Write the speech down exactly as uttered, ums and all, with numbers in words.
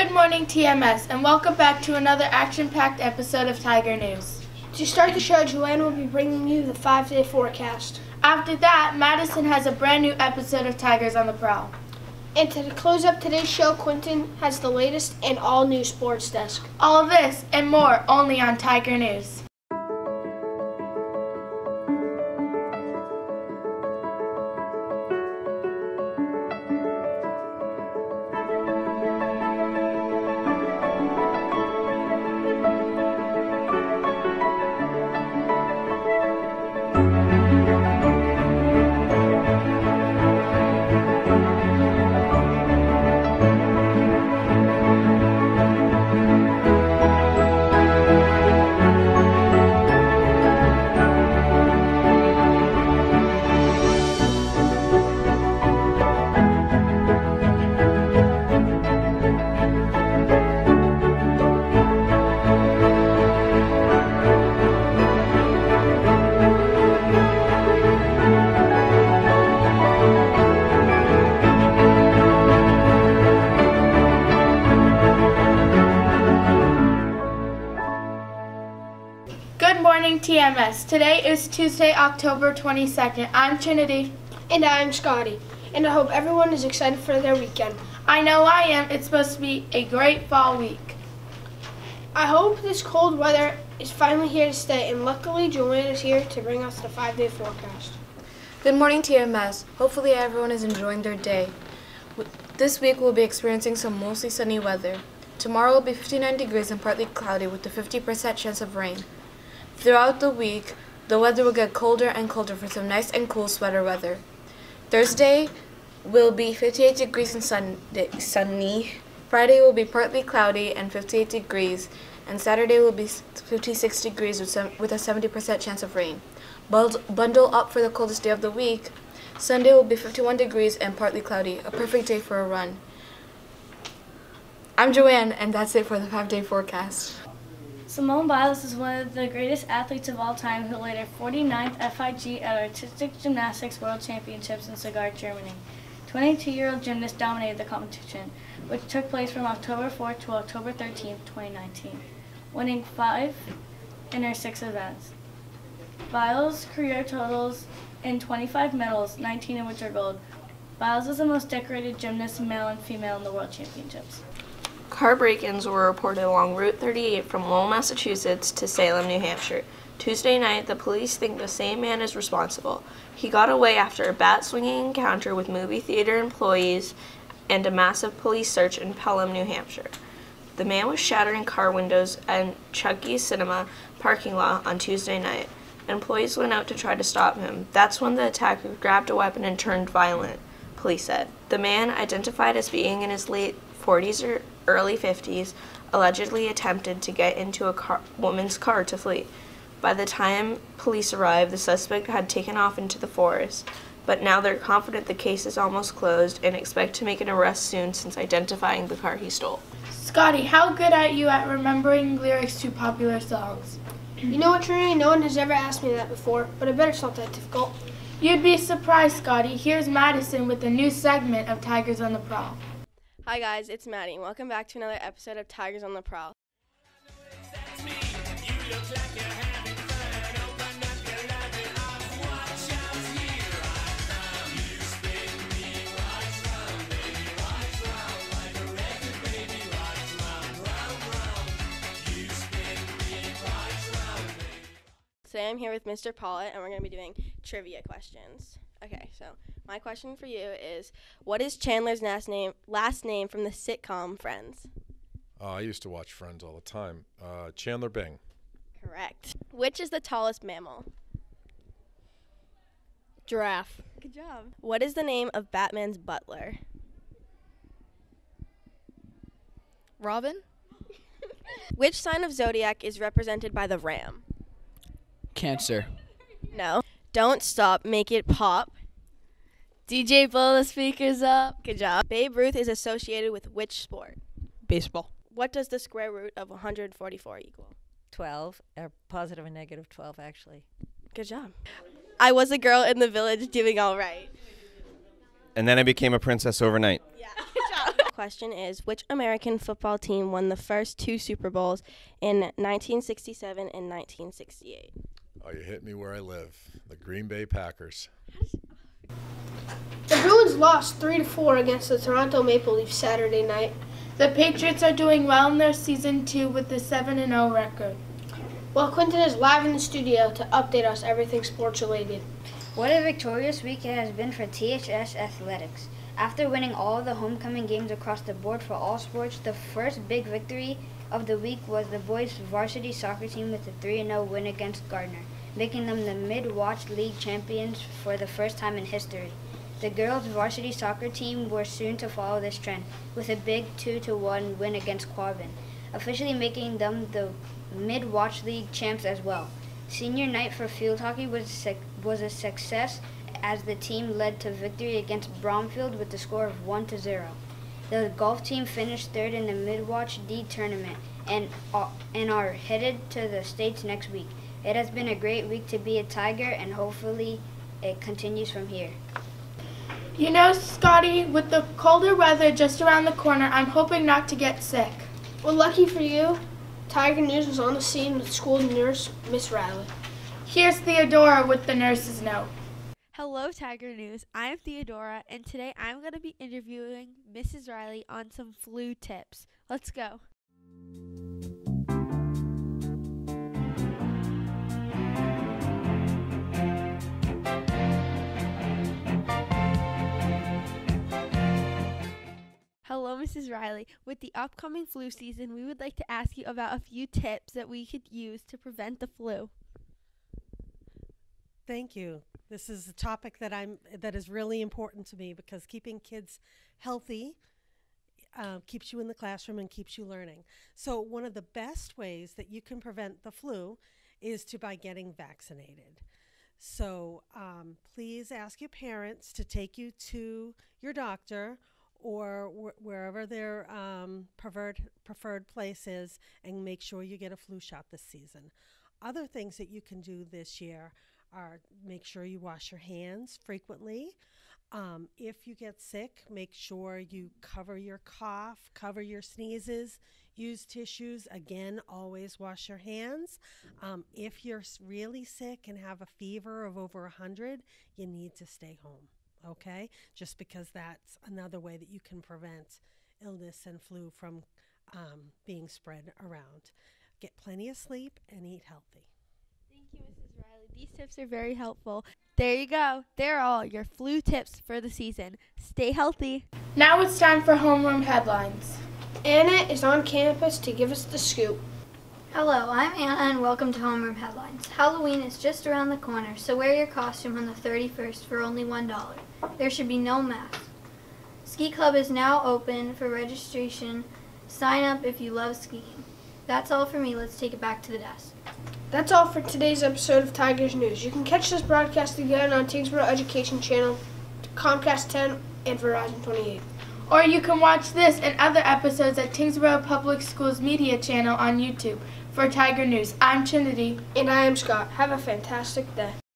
Good morning, T M S, and welcome back to another action-packed episode of Tiger News. To start the show, Joanne will be bringing you the five-day forecast. After that, Madison has a brand new episode of Tigers on the Prowl. And to close up today's show, Quentin has the latest and all-new sports desk. All of this and more only on Tiger News. Good morning, T M S. Today is Tuesday, October twenty-second. I'm Trinidi. And I'm Scotty. And I hope everyone is excited for their weekend. I know I am. It's supposed to be a great fall week. I hope this cold weather is finally here to stay, and luckily Joanne is here to bring us the five-day forecast. Good morning, T M S. Hopefully everyone is enjoying their day. This week we'll be experiencing some mostly sunny weather. Tomorrow will be fifty-nine degrees and partly cloudy with a fifty percent chance of rain. Throughout the week, the weather will get colder and colder for some nice and cool sweater weather. Thursday will be fifty-eight degrees and Sunday, sunny. Friday will be partly cloudy and fifty-eight degrees, and Saturday will be fifty-six degrees with, some, with a seventy percent chance of rain. Bundle up for the coldest day of the week. Sunday will be fifty-one degrees and partly cloudy, a perfect day for a run. I'm Joanne, and that's it for the five-day forecast. Simone Biles is one of the greatest athletes of all time who led her forty-ninth F I G at Artistic Gymnastics World Championships in Stuttgart, Germany. twenty-two-year-old gymnast dominated the competition, which took place from October fourth to October thirteenth, twenty nineteen, winning five in her six events. Biles' career totals in twenty-five medals, nineteen of which are gold. Biles is the most decorated gymnast, male and female, in the World Championships. Car break-ins were reported along Route thirty-eight from Lowell, Massachusetts to Salem, New Hampshire. Tuesday night, the police think the same man is responsible. He got away after a bat-swinging encounter with movie theater employees and a massive police search in Pelham, New Hampshire. The man was shattering car windows at Chucky's Cinema parking lot on Tuesday night. Employees went out to try to stop him. That's when the attacker grabbed a weapon and turned violent, police said. The man, identified as being in his late forties or early fifties, allegedly attempted to get into a car, woman's car to flee. By the time police arrived, the suspect had taken off into the forest, but now they're confident the case is almost closed and expect to make an arrest soon since identifying the car he stole. Scotty, how good are you at remembering lyrics to popular songs? You know what, Trinity? No one has ever asked me that before, but I bet it's not that difficult. You'd be surprised, Scotty. Here's Madison with a new segment of Tigers on the Prowl. Hi guys, it's Maddie, and welcome back to another episode of Tigers on the Prowl. Today I'm here with Mister Paulett, and we're going to be doing trivia questions. Okay, so my question for you is, what is Chandler's last name last name from the sitcom Friends? Uh, I used to watch Friends all the time. Uh, Chandler Bing. Correct. Which is the tallest mammal? Giraffe. Good job. What is the name of Batman's butler? Robin. Which sign of zodiac is represented by the ram? Cancer. No. Don't stop, make it pop. D J, blow the speakers up. Good job. Babe Ruth is associated with which sport? Baseball. What does the square root of one hundred forty-four equal? twelve, or positive and negative twelve, actually. Good job. I was a girl in the village doing all right. And then I became a princess overnight. Yeah, good job. question is, which American football team won the first two Super Bowls in nineteen sixty-seven and nineteen sixty-eight? Oh, you hit me where I live. The Green Bay Packers. The Bruins lost three to four against the Toronto Maple Leafs Saturday night. The Patriots are doing well in their season two with a seven and oh record. Well, Quentin is live in the studio to update us everything sports related. What a victorious week it has been for T H S Athletics. After winning all of the homecoming games across the board for all sports, the first big victory of the week was the boys' varsity soccer team with a three and oh win against Gardner, making them the Mid-Watch League champions for the first time in history. The girls' varsity soccer team were soon to follow this trend with a big two to one win against Quabbin, officially making them the Mid-Watch League champs as well. Senior night for field hockey was, sec- was a success as the team led to victory against Bromfield with the score of one to zero. The golf team finished third in the Mid-Watch D tournament and, uh, and are headed to the States next week. It has been a great week to be a Tiger, and hopefully it continues from here. You know, Scotty, with the colder weather just around the corner, I'm hoping not to get sick. Well, lucky for you, Tiger News was on the scene with school nurse Miss Riley. Here's Theodora with the nurse's note. Hello, Tiger News. I'm Theodora, and today I'm going to be interviewing Missus Riley on some flu tips. Let's go. Hello, Missus Riley. With the upcoming flu season, we would like to ask you about a few tips that we could use to prevent the flu. Thank you. This is a topic that I'm that is really important to me because keeping kids healthy uh, keeps you in the classroom and keeps you learning. So one of the best ways that you can prevent the flu is to by getting vaccinated. So um, please ask your parents to take you to your doctor or wh- wherever their um, preferred preferred place is, and make sure you get a flu shot this season. Other things that you can do this year are make sure you wash your hands frequently. Um, if you get sick, make sure you cover your cough, cover your sneezes, use tissues. Again, always wash your hands. Um, if you're really sick and have a fever of over one hundred, you need to stay home, okay? Just because that's another way that you can prevent illness and flu from um, being spread around. Get plenty of sleep and eat healthy. Thank you, Missus Riley. These tips are very helpful. There you go. They're all your flu tips for the season. Stay healthy. Now it's time for homeroom headlines. Anna is on campus to give us the scoop. Hello, I'm Anna and welcome to Homeroom Headlines. Halloween is just around the corner, so wear your costume on the thirty-first for only one dollar. There should be no mask. Ski Club is now open for registration. Sign up if you love skiing. That's all for me. Let's take it back to the desk. That's all for today's episode of Tigers News. You can catch this broadcast again on Tingsboro Education Channel, Comcast ten, and Verizon twenty-eight. Or you can watch this and other episodes at Tingsboro Public Schools Media Channel on YouTube. For Tiger News, I'm Trinidi. And I am Scott. Have a fantastic day.